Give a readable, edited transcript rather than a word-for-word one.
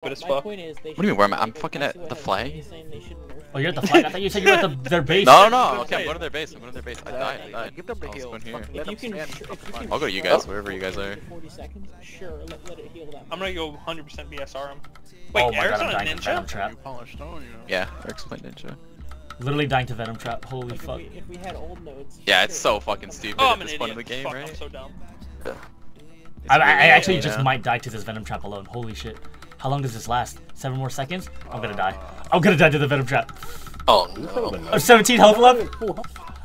stupid as fuck. What do you mean, where am I? I'm fucking at the flag? Oh, you're at the flag? I thought you said you were at their base. No, okay, I'm going to their base. I died. Give them the heal. Here. I'll go to you guys, wherever you guys are. 40 seconds, sure, let it heal them. I'm gonna go 100% BSR him. Wait, Oh my Eric's god, I'm on a dying to Venom ninja? Trap. Yeah, Eric's playing ninja. Literally dying to Venom Trap. Holy fuck. If we had old nodes. Yeah, it's so fucking stupid Oh, at I'm an this point idiot. of the game, Fuck, right? I'm so dumb. I actually you just know? might die to this Venom Trap alone. Holy shit. How long does this last? 7 more seconds? I'm gonna die. I'm gonna die to the Venom Trap. Oh no. 17 health left?